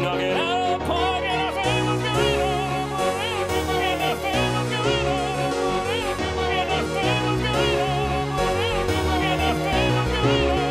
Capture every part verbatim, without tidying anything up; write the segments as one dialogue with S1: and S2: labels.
S1: knock it out of the park, and our family's going home. And our family's going home. And our family's going home. And our family's going home.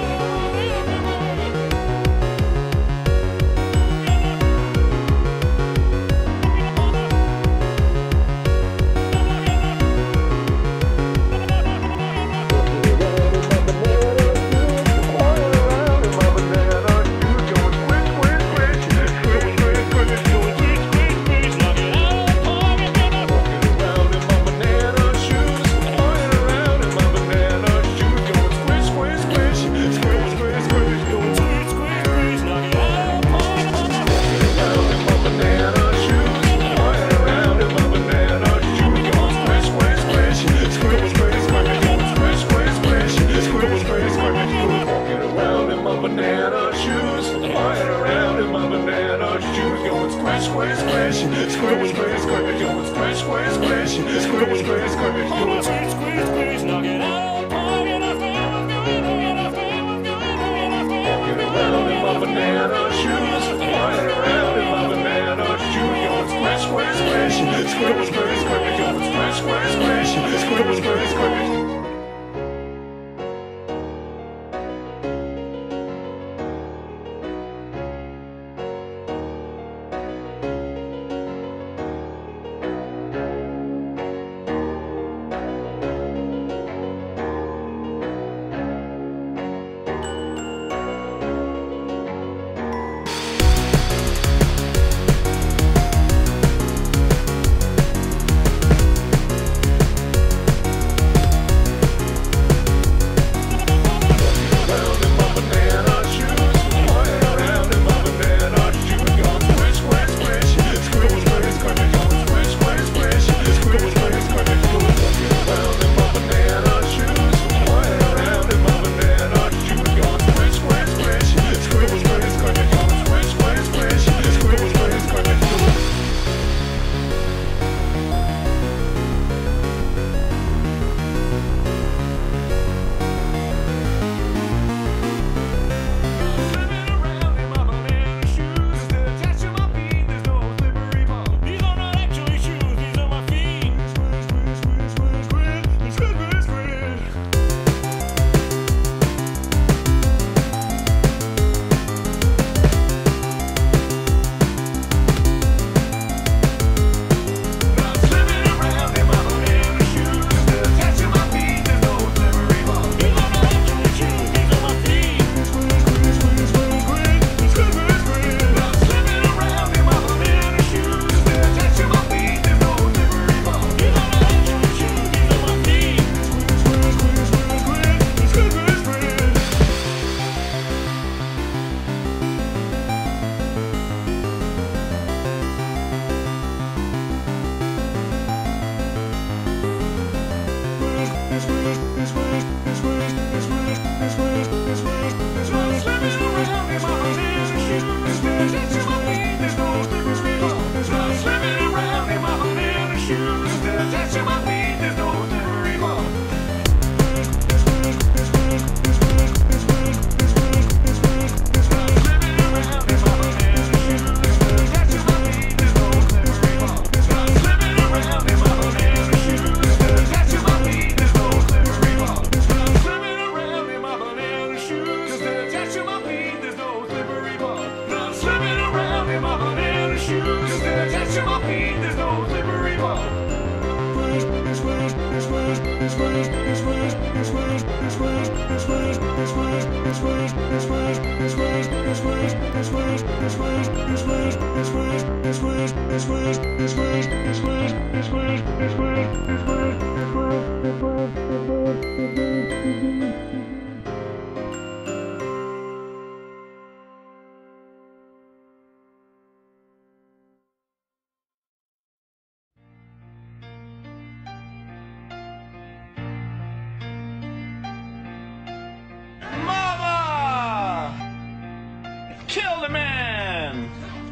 S2: Killed a man!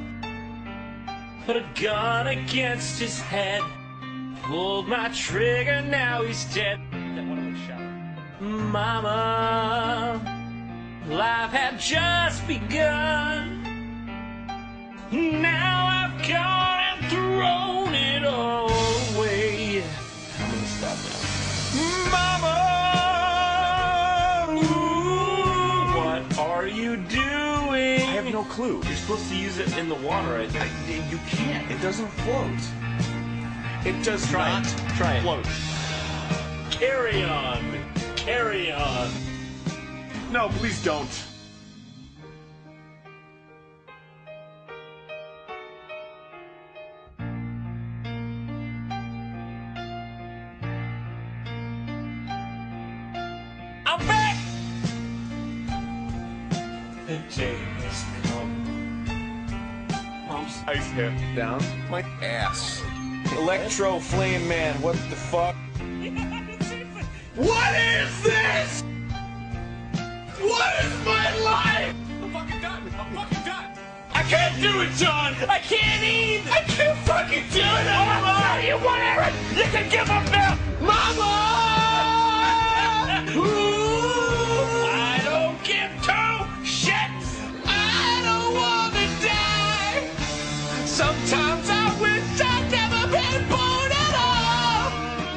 S2: Put a gun against his head. Pulled my trigger, now he's dead. Mama, life had just begun.
S3: no clue.
S2: You're supposed to use it in the water, I think.
S3: I, you can't. It doesn't float. It does
S2: Try
S3: not
S2: it. Try it.
S3: float.
S2: Carry on. Carry on.
S3: No, please don't.
S2: I'm back! The day has come. Mom's
S3: Ice hit down my ass. Electro Flame Man, what the fuck? What is this? What is my life?
S1: I'm fucking done. I'm fucking done.
S3: I can't do it, John. I can't eat. I can't fucking do it. Mama, you whatever. You can give up now, Mama. I don't give two shits. I don't want to die. Sometimes I wish I'd never been born at all.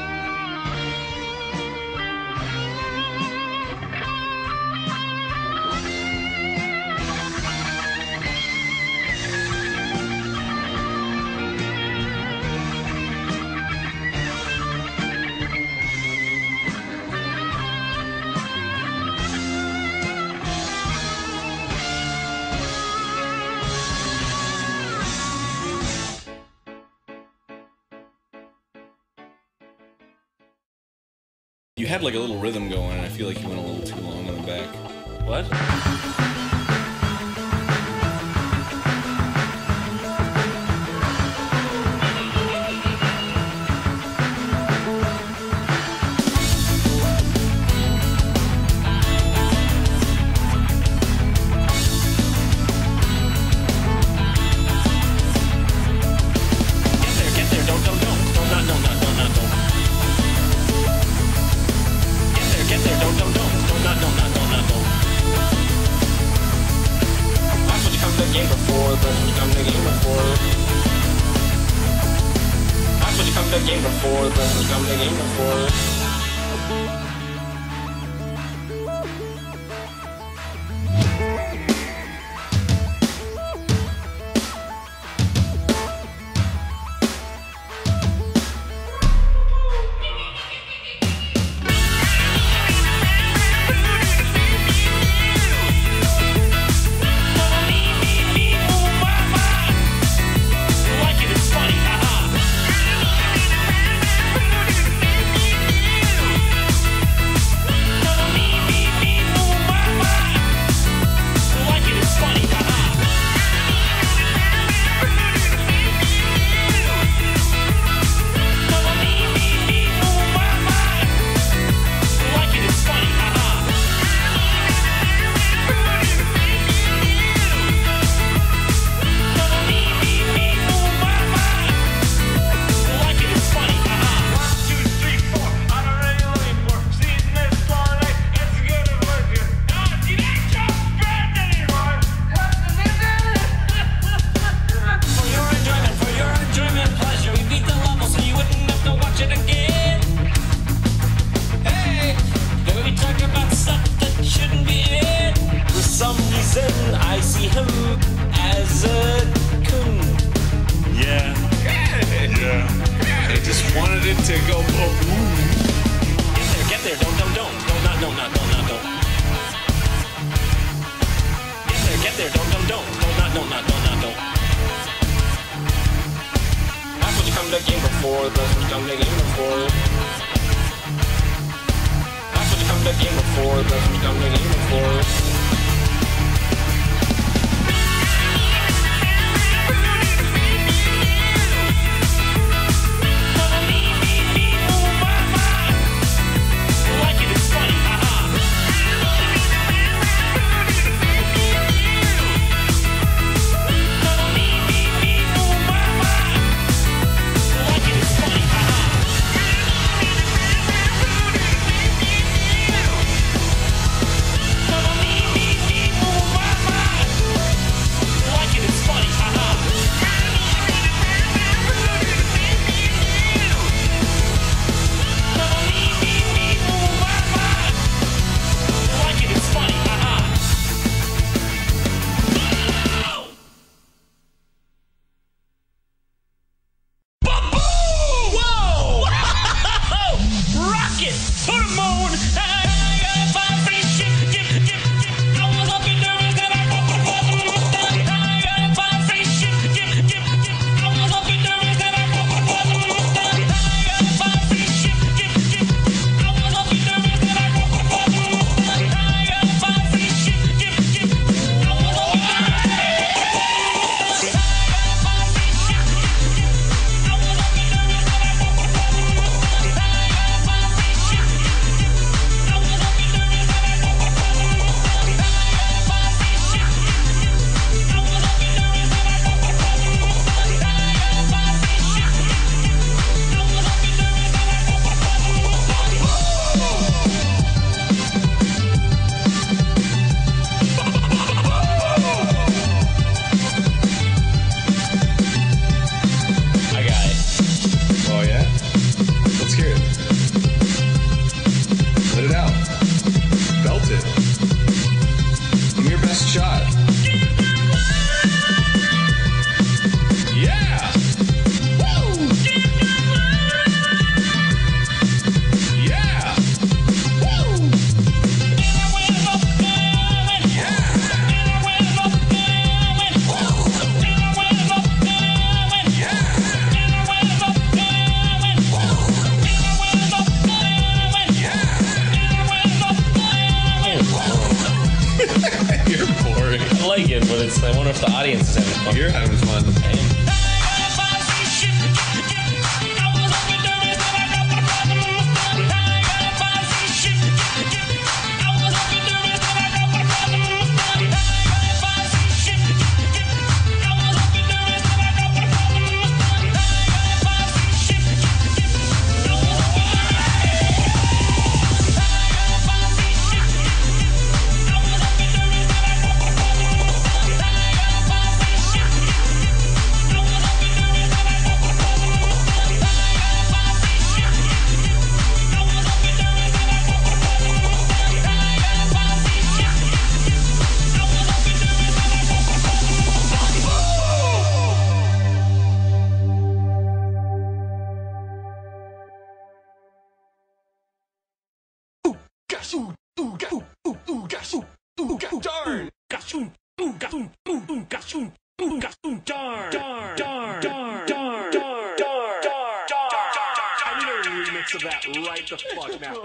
S4: You had like a little rhythm going, and I feel like you went a little too long in the back.
S2: What? Get there, get there, don't, don't, don't, don't, not, don't, not, don't, not, don't. Get there, get there, don't, don't, don't, don't, not, don't, not, don't, not, don't. That's what you come to the game before, that's what you come to the game before. That's what you come to the game before, that's what you come to the game before. Like it, it's funny, haha.
S3: to go. Oh,
S2: Get there, get there, don't, don't, don't, don't, not, don't, not, don't, not, don't. Get there, get there, don't, don't, don't, don't, not, don't, not, don't, not, don't. That's what you come to the game before. That's what you come to the game before. That's what you come to the game before. That's what you come to the game before.
S1: Follow me.
S2: if the audience is having fun.
S4: You're having fun.
S3: Of that right the fuck now.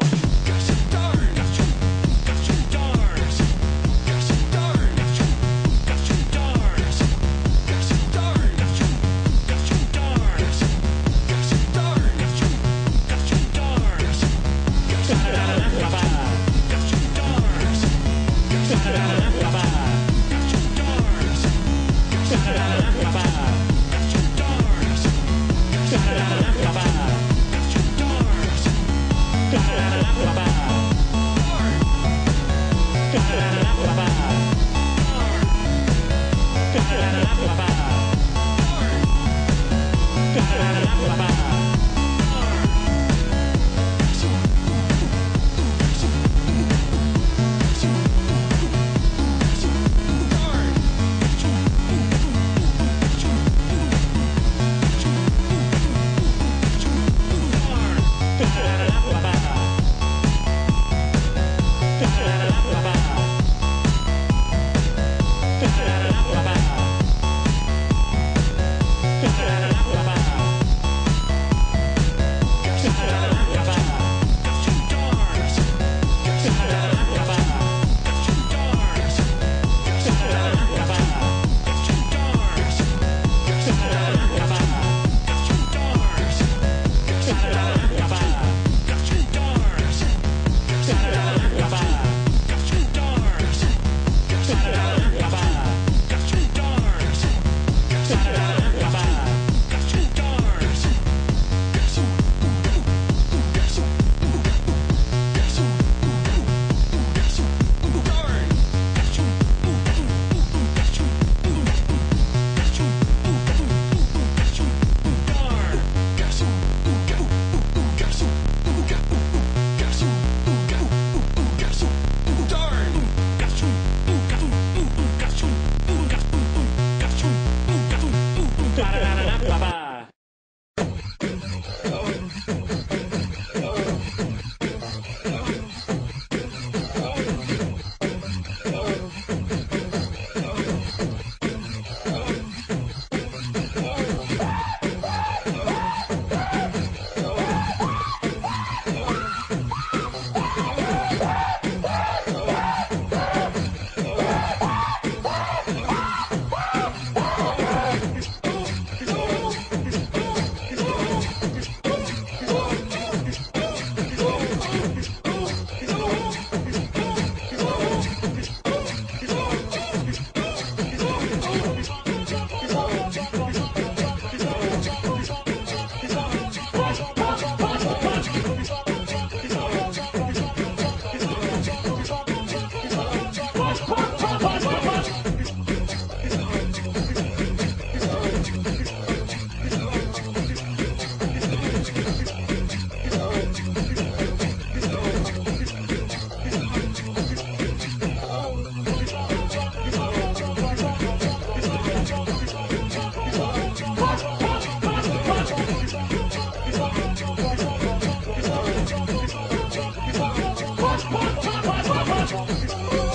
S1: Watch, watch, watch, watch, watch, watch.